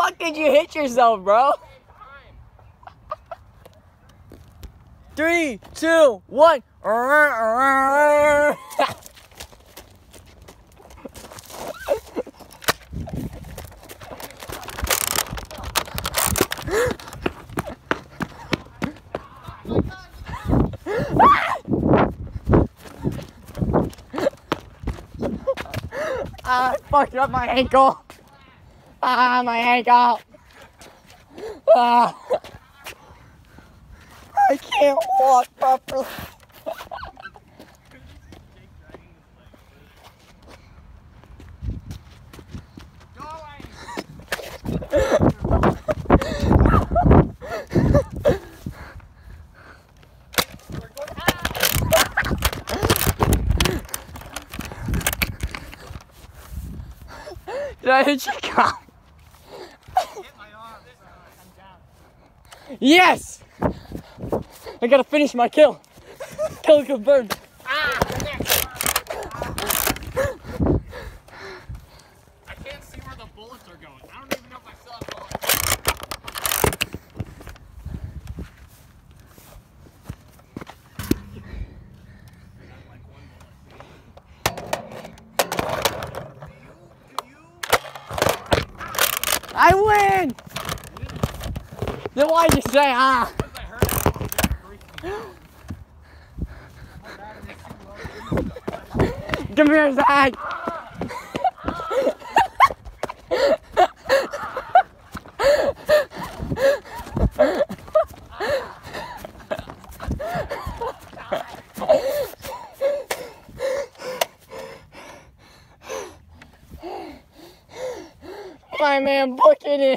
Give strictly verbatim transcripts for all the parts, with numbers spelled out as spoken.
fuck did you hit yourself, bro? Three, two, one. Ah, I fucked up my ankle. Ah, my ankle. Ah. I can't walk properly. Did I hit your cop? Yes! I gotta finish my kill. Kill confirmed. Ah, I can't see where the bullets are going. I don't even know if I still have bullets. I win! Then why'd you say ah? Come here, Zach! My man booking it.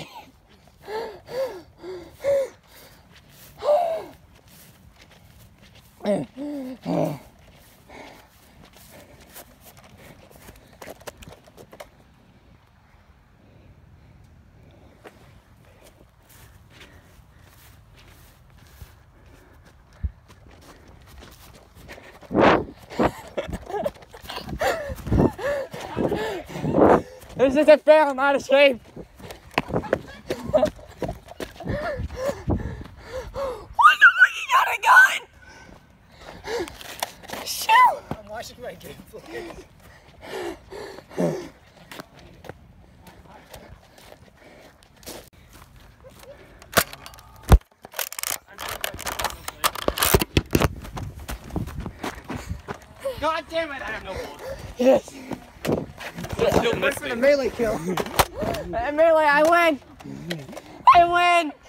This isn't fair, I'm out of shape. What the fuck, you got a gun? Shoot! I'm watching my gameplay. God damn it, I have no bullets. Yes. Still missing. A melee kill. A melee, I win! I win!